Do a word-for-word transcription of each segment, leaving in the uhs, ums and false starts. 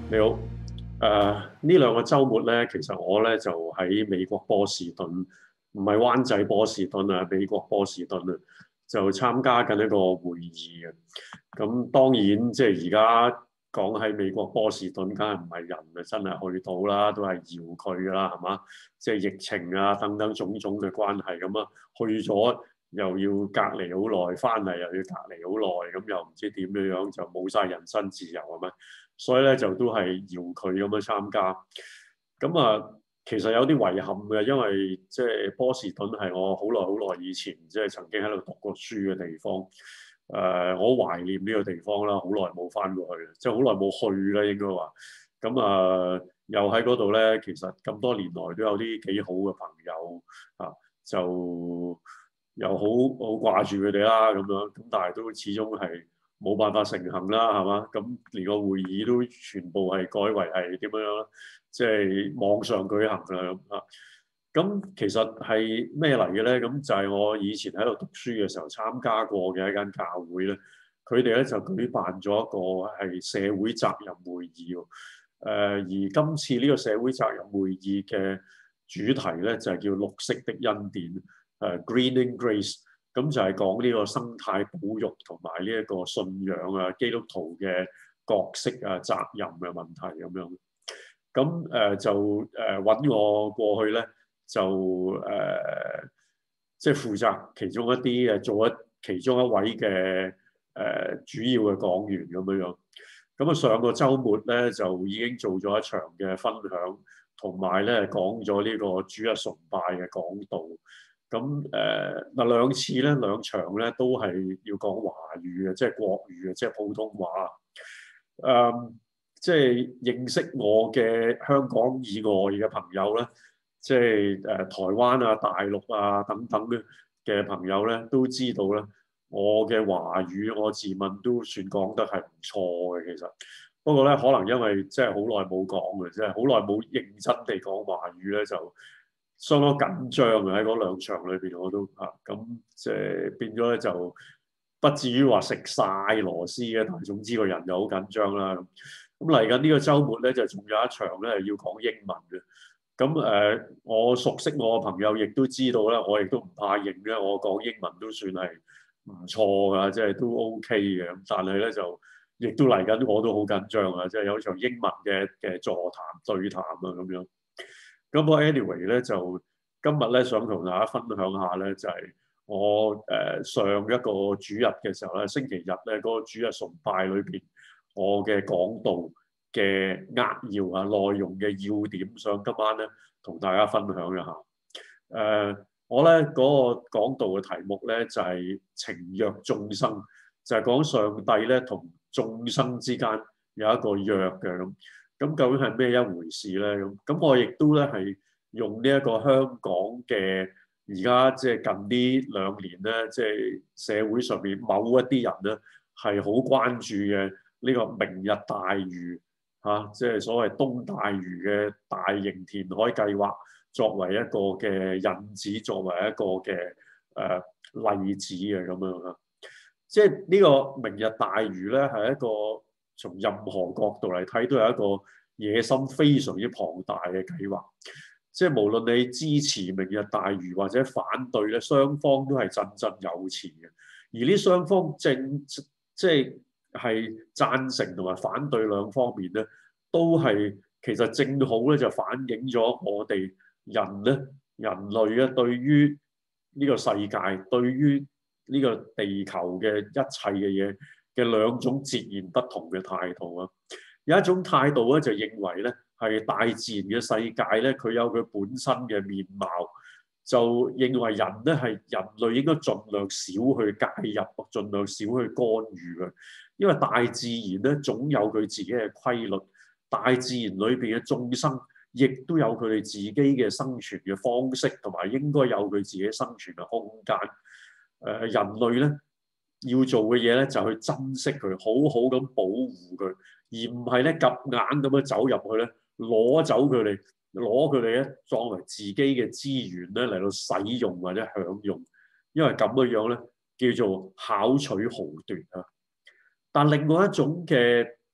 你好，誒呢兩個週末咧，其實我咧就喺美國波士頓，唔係灣仔波士頓啊，美國波士頓啊，就參加緊一個會議嘅。咁當然即係而家講喺美國波士頓，梗係唔係人啊真係去到啦，都係遙距㗎啦，係嘛？即係疫情啊等等種種嘅關係咁啊，去咗又要隔離好耐，翻嚟又要隔離好耐，咁又唔知點樣樣，就冇晒人身自由係咪？所以咧就都係遙距咁樣參加。咁啊，其實有啲遺憾嘅，因為即係波士頓係我好耐好耐以前即係曾經喺度讀過書嘅地方。誒、呃，我好懷念呢個地方啦，好耐冇翻過去，即係好耐冇去啦，應該話。咁啊，又喺嗰度咧，其實咁多年來都有啲幾好嘅朋友啊，就又好好掛住佢哋啦，咁樣。咁但係都始終係冇辦法成行啦，係嘛？咁連個會議都全部係改為係點樣樣，即係網上舉行啦咁啊。咁其實係咩嚟嘅咧？咁就係我以前喺度讀書嘅時候參加過嘅一間教會咧，佢哋咧就舉辦咗一個係社會責任會議喎。誒、呃，而今次呢個社會責任會議嘅主題咧就係叫綠色的恩典，誒、呃、Greening Grace。咁就係講呢個生態保育同埋呢一個信仰啊，基督徒嘅角色啊、責任嘅問題咁樣。咁誒、呃、就誒揾、呃、我過去咧，就誒即係負責其中一啲誒做一其中一位嘅誒、呃、主要嘅講員咁樣樣。咁啊上個週末咧就已經做咗一場嘅分享，同埋咧講咗呢個主日崇拜嘅講道。咁誒嗱兩次咧兩場咧都係要講華語嘅，即係國語嘅，即係普通話。誒、嗯，即係認識我嘅香港以外嘅朋友咧，即係誒台灣啊、大陸啊等等嘅嘅朋友咧，都知道咧，我嘅華語我自問都算講得係唔錯嘅，其實。不過咧，可能因為即係好耐冇講嘅，即係好耐冇認真地講華語咧，就相當緊張嘅喺嗰兩場裏邊，我都啊咁即係變咗咧就不至於話食晒螺絲嘅，但係總之個人又好緊張啦。咁嚟緊呢個週末咧就仲有一場咧要講英文嘅。咁誒、呃，我熟悉我嘅朋友亦都知道咧，我亦都唔怕認咧，我講英文都算係唔錯㗎，即係都 OK 嘅。咁但係咧就亦都嚟緊，我都好緊張啊！即係有場英文嘅嘅座談對談啊咁樣。咁我 anyway 咧就今日咧想同大家分享下咧，就係、是、我誒、呃、上一個主日嘅時候咧，星期日咧嗰、那個主日崇拜裏邊，我嘅講道嘅扼要啊內容嘅要點，想今晚咧同大家分享一下。誒、呃，我咧嗰、那個講道嘅題目咧就係、是、情約眾生，就係、是、講上帝咧同眾生之間有一個約嘅咁。咁究竟係咩一回事咧？咁咁我亦都咧係用呢一個香港嘅而家即係近呢兩年咧，即係社會上面某一啲人咧係好關注嘅呢個明日大嶼嚇，即係所謂東大嶼嘅大型填海計劃，作為一個嘅引子，作為一個嘅誒例子嘅咁樣啊。即係呢個明日大嶼咧係一個，從任何角度嚟睇，都係一個野心非常之龐大嘅計劃。即係無論你支持明日大嶼或者反對咧，雙方都係振振有詞嘅。而呢雙方正即係係贊成同埋反對兩方面咧，都係其實正好咧就反映咗我哋人咧人類咧對於呢個世界、對於呢個地球嘅一切嘅嘢嘅兩種截然不同嘅態度啊！有一種態度咧就認為咧係大自然嘅世界咧，佢有佢本身嘅面貌，就認為人咧係人類應該盡量少去介入，盡量少去干預嘅，因為大自然咧總有佢自己嘅規律，大自然裏邊嘅眾生亦都有佢哋自己嘅生存嘅方式，同埋應該有佢自己生存嘅空間。誒、呃、人類咧要做嘅嘢咧就去珍惜佢，好好咁保護佢，而唔係咧夾硬咁樣走入去咧攞走佢哋，攞佢哋咧作為自己嘅資源咧嚟到使用或者享用，因為咁嘅樣咧叫做巧取豪奪啊！但另外一種嘅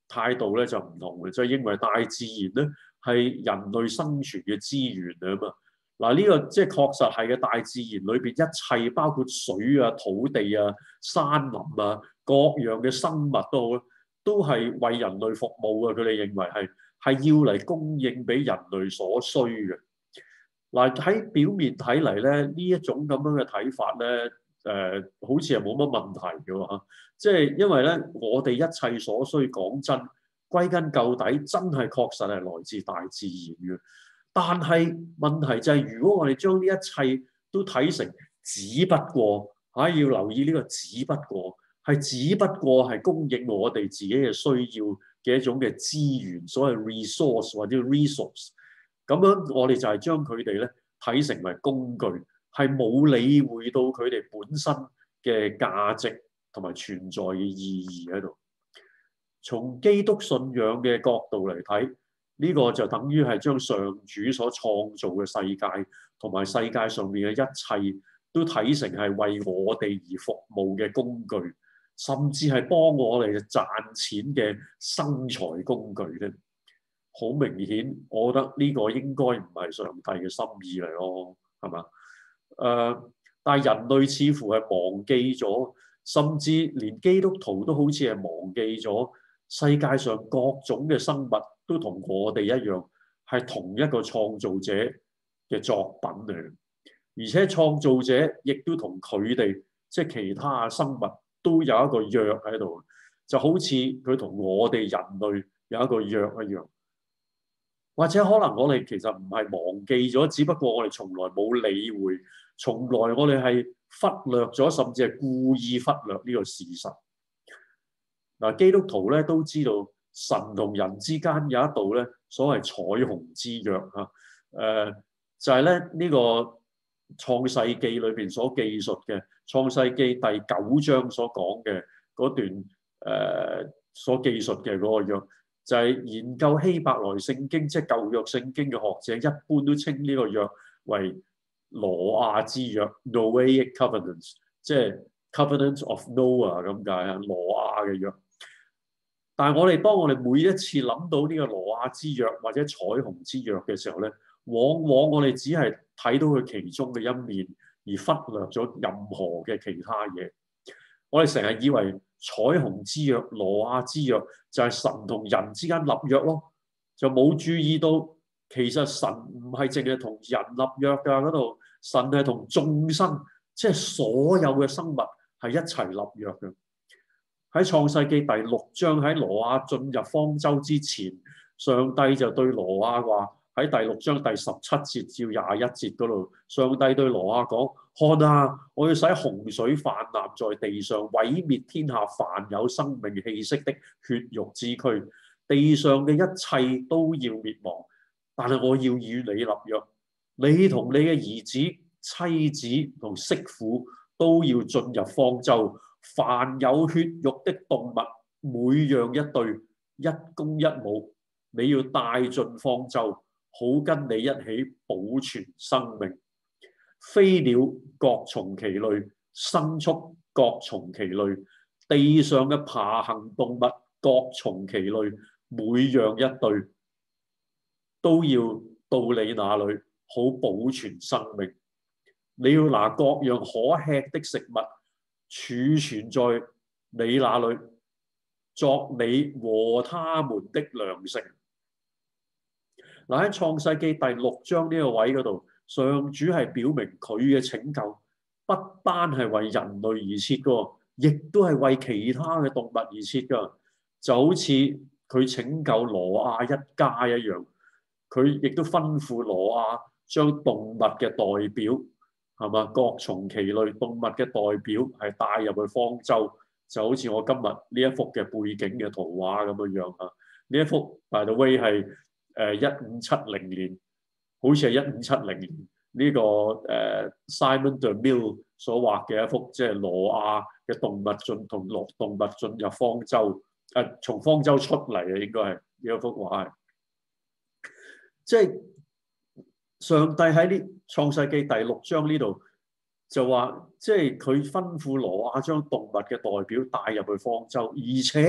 態度咧就唔同嘅，就係認為大自然咧係人類生存嘅資源啊嘛。嗱，呢個即係確實係嘅，大自然裏邊一切包括水啊、土地啊、山林啊，各樣嘅生物都好，都係為人類服務嘅。佢哋認為係係要嚟供應俾人類所需嘅。嗱，喺表面睇嚟咧，呢一種咁樣嘅睇法咧，誒、呃、好似係冇乜問題嘅喎。即係因為咧，我哋一切所需講真，歸根究底，真係確實係來自大自然嘅。但係問題就係，如果我哋將呢一切都睇成只不過嚇、啊，要留意呢個只不過係只不過係供應我哋自己嘅需要嘅一種嘅資源，所謂 resource 或者 resource，咁樣我哋就係將佢哋咧睇成為工具，係冇理會到佢哋本身嘅價值同埋存在嘅意義喺度。從基督信仰嘅角度嚟睇，呢個就等於係將上主所創造嘅世界同埋世界上面嘅一切都睇成係為我哋而服務嘅工具，甚至係幫我哋賺錢嘅生財工具咧。好明顯，我覺得呢個應該唔係上帝嘅心意嚟咯，係嘛？誒、呃，但係人類似乎係忘記咗，甚至連基督徒都好似係忘記咗，世界上各種嘅生物都同我哋一樣，係同一個創造者嘅作品嚟，而且創造者亦都同佢哋即係其他生物都有一個約喺度，就好似佢同我哋人類有一個約一樣。或者可能我哋其實唔係忘記咗，只不過我哋從來冇理會，從來我哋係忽略咗，甚至係故意忽略呢個事實。嗱，基督徒咧都知道神同人之間有一道咧所謂彩虹之約嚇，誒、呃、就係咧呢個創世記裏邊所記述嘅創世記第九章所講嘅嗰段誒、呃、所記述嘅嗰個約。就係研究希伯來聖經，即係舊約聖經嘅學者，一般都稱呢個約為挪亞之約 （Noahic Covenants），即係 Covenant of Noah 咁解啊，挪亞嘅約。但係我哋當我哋每一次諗到呢個挪亞之約或者彩虹之約嘅時候咧，往往我哋只係睇到佢其中嘅一面，而忽略咗任何嘅其他嘢。我哋成日以為彩虹之約、挪亞之約就係神同人之間立約咯，就冇注意到其實神唔係淨係同人立約㗎，嗰度神係同眾生，即係所有嘅生物係一齊立約嘅。喺創世記第六章，喺挪亞進入方舟之前，上帝就對挪亞話，喺第六章第十七節至廿一節嗰度，上帝對挪亞講：看啊，我要使洪水泛濫在地上，毀滅天下凡有生命氣息的血肉之軀，地上嘅一切都要滅亡。但係我要與你立約，你同你嘅兒子、妻子同媳婦都要進入方舟。凡有血肉的動物，每樣一對，一公一母，你要帶進方舟，好跟你一起保存生命。飛鳥各從其類，牲畜各從其類，地上嘅爬行動物各從其類，每樣一對，都要到你那裏，好保存生命。你要拿各樣可吃的食物儲存在你那裏，作你和他們的糧食。嗱，喺創世記第六章呢個位嗰度，上主係表明佢嘅拯救不單係為人類而設噶，亦都係為其他嘅動物而設噶。就好似佢拯救挪亞一家一樣，佢亦都吩咐挪亞將動物嘅代表，係嘛？各從其類動物嘅代表係帶入去方舟，就好似我今日呢一幅嘅背景嘅圖畫咁樣樣啊。呢一幅 by the way 係誒一五七零年，好似係一五七零年呢、這個誒、呃、Simon de Mille 所畫嘅一幅，即係挪亞嘅動物進同落動物進入方舟，誒、呃、從方舟出嚟嘅應該係呢一幅畫，即係。上帝喺呢創世記第六章呢度就話，即係佢吩咐挪亞將動物嘅代表帶入去方舟，而且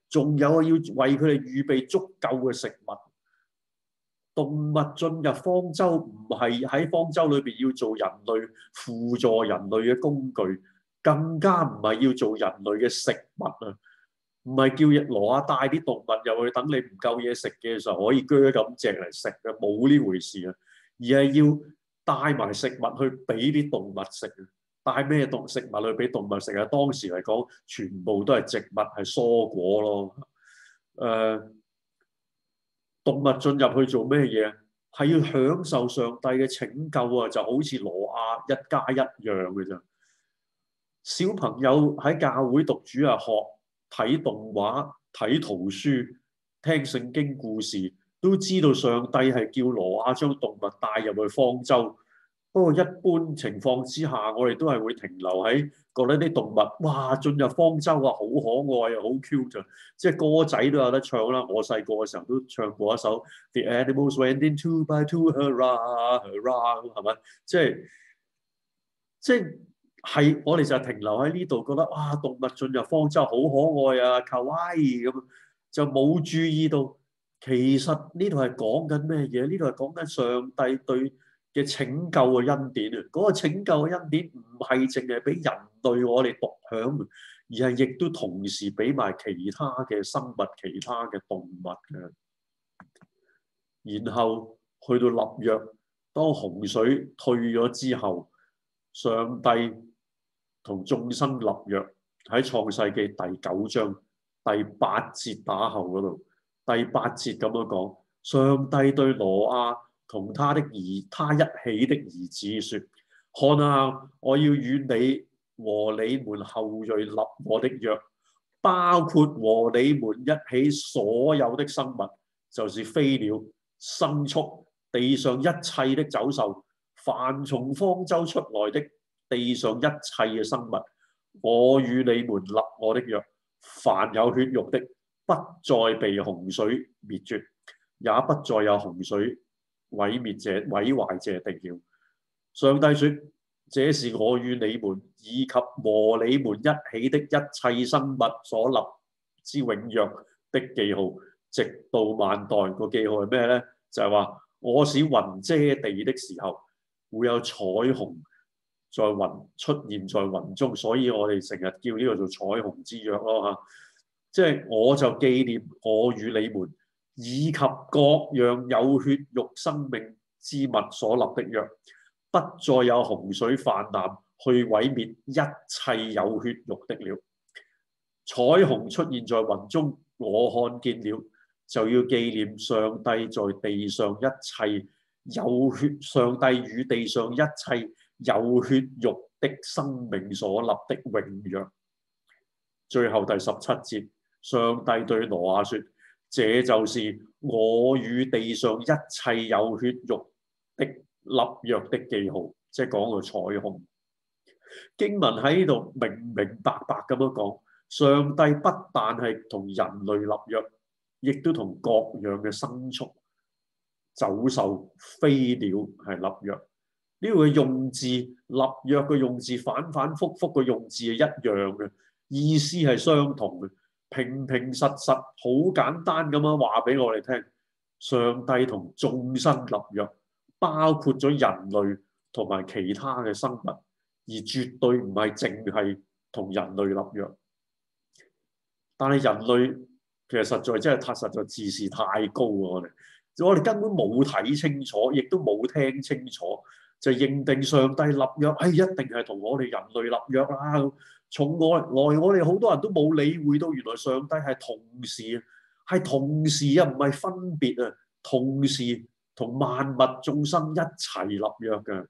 仲有啊，要為佢哋預備足夠嘅食物。動物進入方舟唔係喺方舟裏邊要做人類輔助人類嘅工具，更加唔係要做人類嘅食物啊！唔係叫挪亞帶啲動物入去，等你唔夠嘢食嘅時候可以鋸咁隻嚟食嘅，冇呢回事啊！而係要帶埋食物去俾啲動物食啊！帶咩動食物去俾動物食啊？當時嚟講，全部都係植物，係蔬果咯。誒、呃，動物進入去做咩嘢？係要享受上帝嘅拯救啊！就好似挪亞一家一樣嘅啫。小朋友喺教會讀主日學、睇動畫、睇圖書、聽聖經故事，都知道上帝係叫挪亞將動物帶入去方舟。不過一般情況之下，我哋都係會停留喺覺得啲動物，哇，進入方舟啊，好可愛啊，好 cute 啊，即係歌仔都有得唱啦。我細個嘅時候都唱過一首 The animals went in two by two, hurrah, hurrah，係咪？即係即係係我哋就停留喺呢度，覺得哇，動物進入方舟好可愛啊，卡哇伊咁，就冇注意到其實呢度係講緊咩嘢？呢度係講緊上帝對嘅拯救嘅恩典啊！嗰個拯救嘅恩典唔係淨係俾人類我哋獨享，而係亦都同時俾埋其他嘅生物、其他嘅動物嘅。然後去到立約，當洪水退咗之後，上帝同眾生立約，喺創世記第九章第八節打後嗰度，第八節咁樣講，上帝對挪亞同他的兒，他一起的兒子說：看啊，我要與你和你們後裔立我的約，包括和你們一起所有的生物，就是飛鳥、牲畜、地上一切的走獸，凡從方舟出來的地上一切嘅生物，我與你們立我的約，凡有血肉的，不再被洪水滅絕，也不再有洪水毀滅這毀壞這地了。上帝說：這是我與你們以及和你們一起的一切生物所立之永約的記號，直到萬代。個記號係咩呢？就係話我使雲遮地的時候，會有彩虹在雲出現在雲中，所以我哋成日叫呢個做彩虹之約咯嚇。即係我就紀念我與你們以及各樣有血肉生命之物所立的約，不再有洪水泛濫去毀滅一切有血肉的了。彩虹出現在雲中，我看見了，就要紀念上帝在地上一切有血，上帝與地上一切有血肉的生命所立的永約。最後第十七節，上帝對挪亞說：這就是我與地上一切有血肉的立約的記號，即係講個彩虹。經文喺呢度明明白白咁樣講，上帝不但係同人類立約，亦都同各樣嘅牲畜、走獸、飛鳥係立約。呢個嘅用字，立約嘅用字，反反覆覆嘅用字係一樣嘅，意思係相同嘅。平平實實好簡單咁樣話俾我哋聽，上帝同眾生立約，包括咗人類同埋其他嘅生物，而絕對唔係淨係同人類立約。但係人類其實實在真係太實在自視太高啊！我哋我哋根本冇睇清楚，亦都冇聽清楚，就認定上帝立約，哎，一定係同我哋人類立約啦。從外來我哋好多人都冇理會到，原來上帝係同時，係同時啊，唔係分別啊，同時同萬物眾生一齊立約嘅。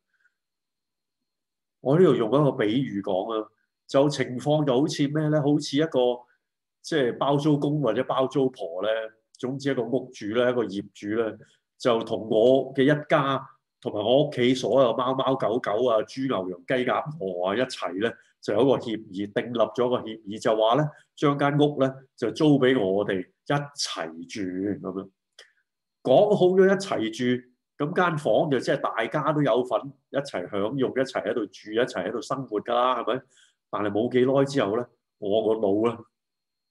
我呢度用一個比喻講啊，就情況就好似咩咧？好似一個即係包租公或者包租婆咧，總之一個屋主咧，一個業主咧，就同我嘅一家同埋我屋企所有貓貓狗狗啊、豬牛羊雞鴨鵝啊一齊咧，就有一個協議，訂立咗個協議，就話咧將間屋咧就租俾我哋一齊住咁樣。講好咗一齊住，咁間房就即係大家都有份一齊享用，一齊喺度住，一齊喺度生活㗎啦，係咪？但係冇幾耐之後咧，我個腦咧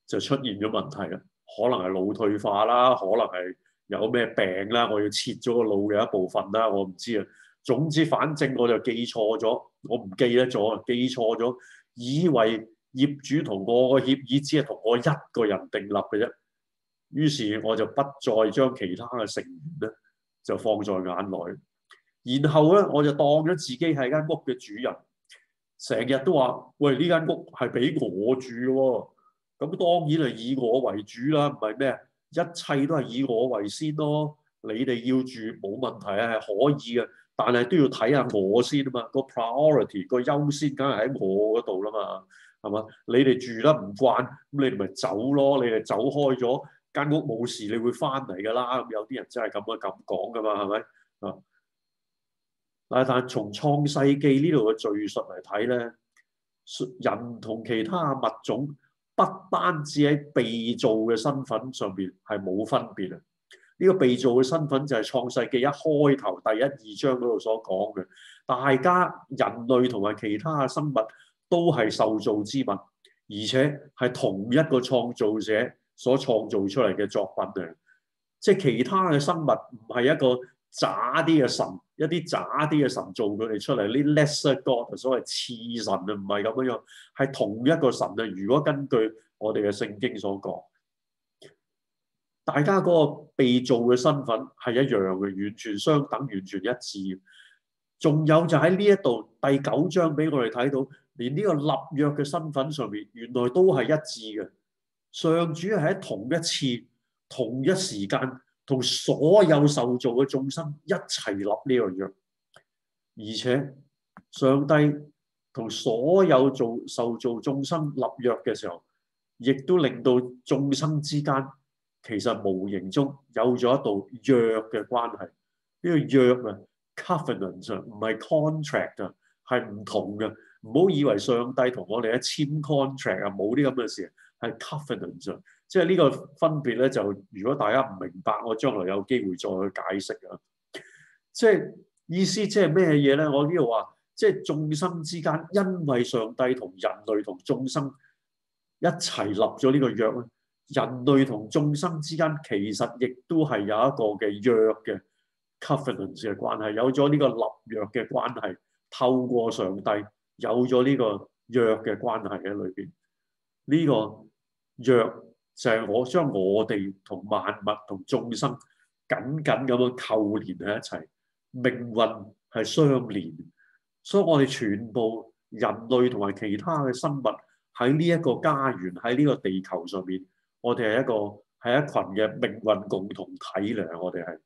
就出現咗問題啦。可能係腦退化啦，可能係有咩病啦，我要切咗個腦嘅一部分啦，我唔知啊。總之，反正我就記錯咗，我唔記得咗，記錯咗，以為業主同我個協議只係同我一個人訂立嘅啫。於是我就不再將其他嘅成員咧就放在眼內，然後咧我就當咗自己係間屋嘅主人，成日都話：喂，呢間屋係俾我住喎。咁當然係以我為主啦，唔係咩？一切都係以我為先咯。你哋要住冇問題啊，係可以嘅，但係都要睇下我先啊嘛。個 priority 個優先梗係喺我嗰度啦嘛，係嘛？你哋住得唔慣，咁你哋咪走咯。你哋走開咗，間屋冇事，你會翻嚟㗎啦。咁有啲人真係咁樣咁講㗎嘛，係咪啊？但係從創世記呢度嘅敘述嚟睇咧，人同其他物種不單止喺被造嘅身份上邊係冇分別啊！呢個被造嘅身份就係創世記一開頭第一二章嗰度所講嘅，大家人類同埋其他嘅生物都係受造之物，而且係同一個創造者所創造出嚟嘅作品嚟。即係其他嘅生物唔係一個渣啲嘅神，一啲渣啲嘅神做佢哋出嚟，呢 lesser god 所謂次神啊，唔係咁樣樣，係同一個神啊。如果根據我哋嘅聖經所講，大家嗰個被造嘅身份係一樣嘅，完全相等，完全一致。仲有就喺呢一度第九章俾我哋睇到，連呢個立約嘅身份上面，原來都係一致嘅。上主係喺同一次、同一時間同所有受造嘅眾生一齊立呢個約，而且上帝同所有做受造眾生立約嘅時候，亦都令到眾生之間其實無形中有咗一道約嘅關係。呢個約啊 ，covenant 啊，唔係 contract 啊，係唔同嘅。唔好以為上帝同我哋一簽 contract 啊，冇啲咁嘅事，係 covenant 啊。即係呢個分別咧，就如果大家唔明白，我將來有機會再去解釋啊。即係意思即係咩嘢咧？我呢度話，即係眾生之間，因為上帝同人類同眾生一齊立咗呢個約咧，人類同眾生之間其實亦都係有一個嘅約嘅 covenant 嘅關係，有咗呢個立約嘅關係，透過上帝有咗呢個約嘅關係喺裏邊，呢個約就係我將我哋同萬物同眾生緊緊咁樣扣連喺一齊，命運係相連，所以我哋全部人類同埋其他嘅生物喺呢一個家園，喺呢個地球上面，我哋係一個係一群嘅命運共同體嚟。我哋係，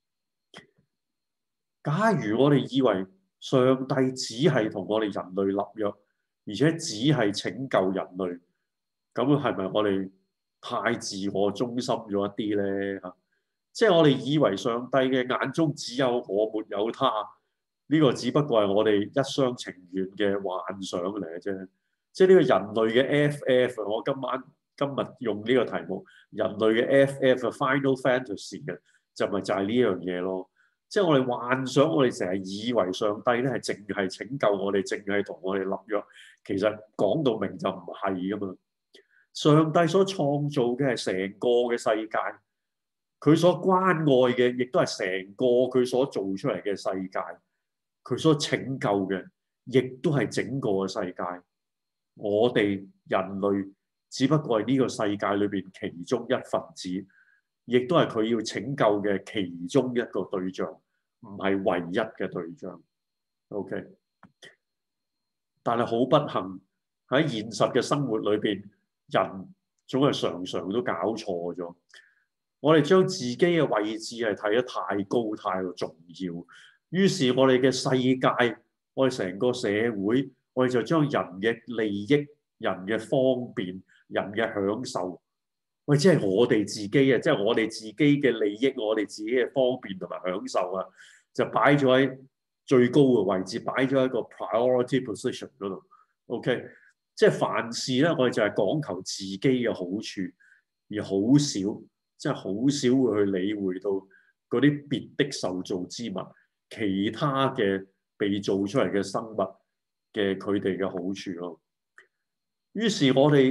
假如我哋以為上帝只係同我哋人類立約，而且只係拯救人類，咁係咪我哋太自我中心咗一啲咧？嚇，即係我哋以為上帝嘅眼中只有我，沒有他，呢個只不過係我哋一廂情願嘅幻想嚟嘅啫。即係呢個人類嘅 F F， 我今晚今日用呢個題目，人類嘅 F F Final Fantasy 嘅，就咪就係呢樣嘢咯。即係我哋幻想，我哋成日以為上帝咧係淨係拯救我哋，淨係同我哋立約，其實講到明就唔係噶嘛。上帝所創造嘅係成個嘅世界，佢所關愛嘅亦都係成個佢所做出嚟嘅世界，佢所拯救嘅亦都係整個嘅世界。我哋人類只不過係呢個世界裏邊其中一份子，亦都係佢要拯救嘅其中一個對象，唔係唯一嘅對象。OK， 但係好不幸喺現實嘅生活裏邊，人總係常常都搞錯咗。我哋將自己嘅位置係睇得太高太過重要，於是我哋嘅世界，我哋成個社會，我哋就將人嘅利益、人嘅方便、人嘅享受，喂，即係我哋自己啊，即係我哋自己嘅利益、我哋自己嘅方便同埋享受啊，就擺咗喺最高嘅位置，擺咗喺個 priority position 嗰度。OK， 即係凡事咧，我哋就係講求自己嘅好處，而好少，即係好少會去理會到嗰啲別的受造之物、其他嘅被造出嚟嘅生物嘅佢哋嘅好處咯。於是我哋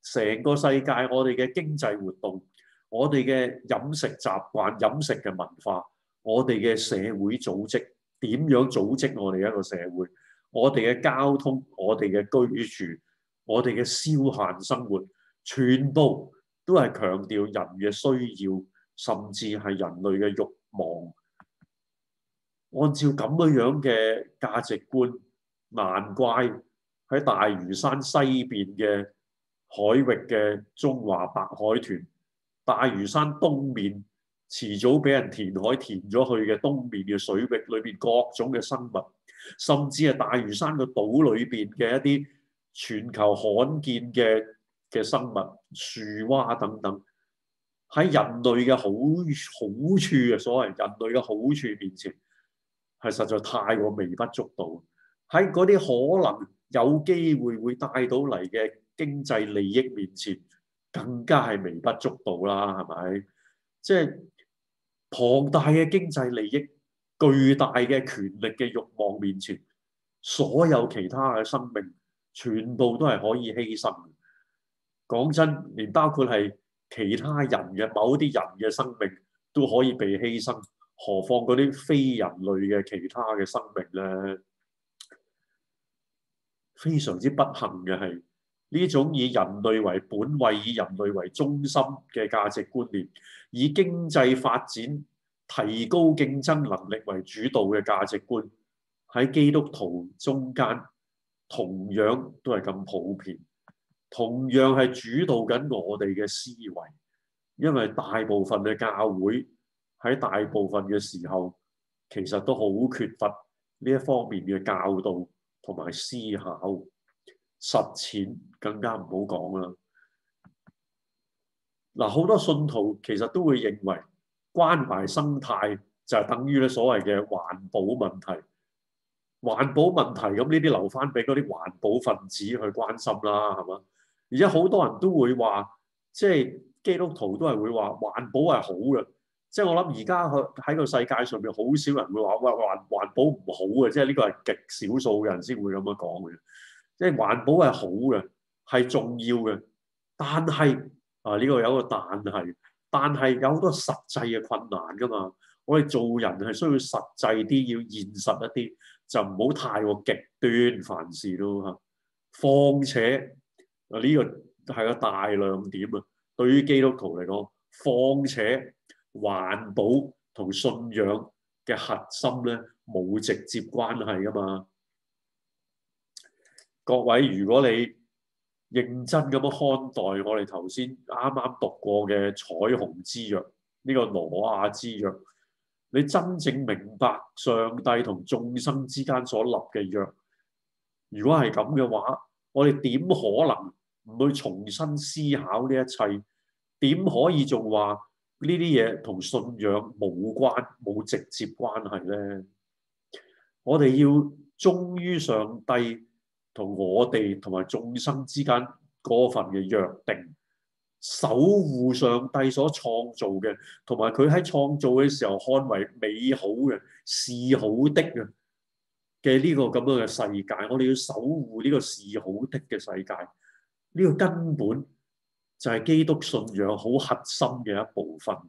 成個世界我哋嘅經濟活動，我哋嘅飲食習慣、飲食嘅文化，我哋嘅社會組織點樣組織我哋一個社會，我哋嘅交通、我哋嘅居住、我哋嘅消閒生活，全部都係強調人嘅需要，甚至係人類嘅慾望。按照咁樣嘅價值觀，難怪喺大嶼山西邊嘅海域嘅中華白海豚，大嶼山東面遲早俾人填海填咗去嘅東面嘅水域裏邊各種嘅生物，甚至係大嶼山個島裏邊嘅一啲全球罕見嘅嘅生物，樹蛙等等，喺人類嘅好好處嘅所謂人類嘅好處面前，係實在太過微不足道。喺嗰啲可能有機會會帶到嚟嘅經濟利益面前，更加係微不足道啦，係咪？即係龐大嘅經濟利益、巨大嘅權力嘅慾望面前，所有其他嘅生命全部都係可以犧牲。講真，連包括係其他人嘅某啲人嘅生命都可以被犧牲，何況嗰啲非人類嘅其他嘅生命咧？非常之不幸嘅係呢種以人類為本位、以人類為中心嘅價值觀念，以經濟發展提高競爭能力為主導嘅價值觀，喺基督徒中間同樣都係咁普遍，同樣係主導緊我哋嘅思維。因為大部分嘅教會喺大部分嘅時候，其實都好缺乏呢一方面嘅教導同埋思考，實踐更加唔好講啦。嗱，好多信徒其實都會認為關懷生態就係等於咧所謂嘅環保問題。環保問題咁呢啲留翻俾嗰啲環保分子去關心啦，係嘛？而且好多人都會話，即係基督徒都係會話環保係好嘅。即係我諗而家喺個世界上面，好少人會話喂環環保唔好嘅，即係呢個係極少數嘅人先會咁樣講嘅。即係環保係好嘅，係重要嘅，但係啊呢個有一個但係，但係有好多實際嘅困難㗎嘛。我哋做人係需要實際啲，要現實一啲，就唔好太過極端，凡事都嚇。況且啊呢個係個大亮點啊，對於基督徒嚟講，況且環保同信仰嘅核心咧冇直接關係㗎嘛。各位，如果你認真咁樣看待我哋頭先啱啱讀過嘅彩虹之約，呢個挪亞之約，你真正明白上帝同眾生之間所立嘅約，如果係咁嘅話，我哋點可能唔去重新思考呢一切？點可以仲話呢啲嘢同信仰冇關、冇直接關係咧？我哋要忠於上帝同我哋同埋眾生之間嗰份嘅約定，守護上帝所創造嘅，同埋佢喺創造嘅時候看為美好嘅、是好的嘅嘅呢個咁樣嘅世界，我哋要守護呢個是好的嘅世界。呢個根本就係基督信仰好核心嘅一部分。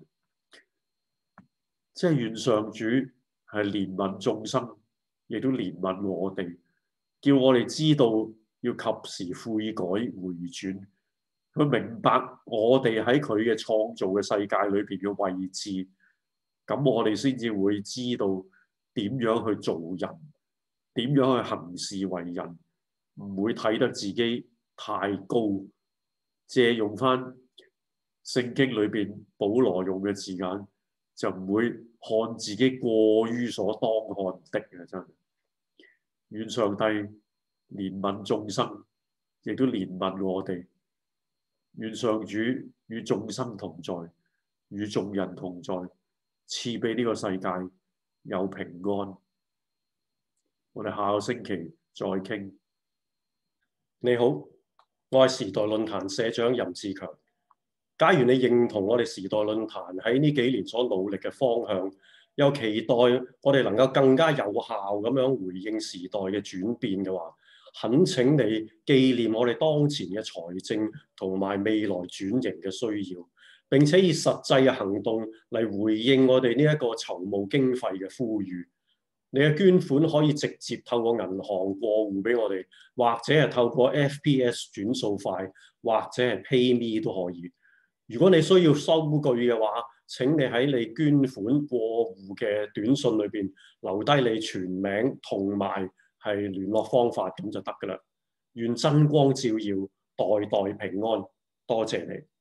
即係願上主係憐憫眾生，亦都憐憫我哋，叫我哋知道要及時悔改回轉。佢明白我哋喺佢嘅創造嘅世界裏邊嘅位置，咁我哋先至會知道點樣去做人，點樣去行事為人，唔會睇得自己太高。借用翻聖經裏邊保羅用嘅字眼，就唔會看自己過於所當看的嘅。真係願上帝憐憫眾生，亦都憐憫我哋。願上主與眾生同在，與眾人同在，賜俾呢個世界有平安。我哋下個星期再傾。 你好，我係時代論壇社長任志強。假如你認同我哋時代論壇喺呢幾年所努力嘅方向，又期待我哋能夠更加有效咁樣回應時代嘅轉變嘅話， 懇請你紀念我哋當前嘅財政同埋未來轉型嘅需要，並且以實際嘅行動嚟回應我哋呢一個籌募經費嘅呼籲。你嘅捐款可以直接透過銀行過戶俾我哋，或者係透過 F P S 轉數快，或者係 PayMe 都可以。如果你需要收據嘅話，請你喺你捐款過戶嘅短信裏邊留低你全名同埋係聯絡方法，咁就得㗎啦。願真光照耀，代代平安。多謝你。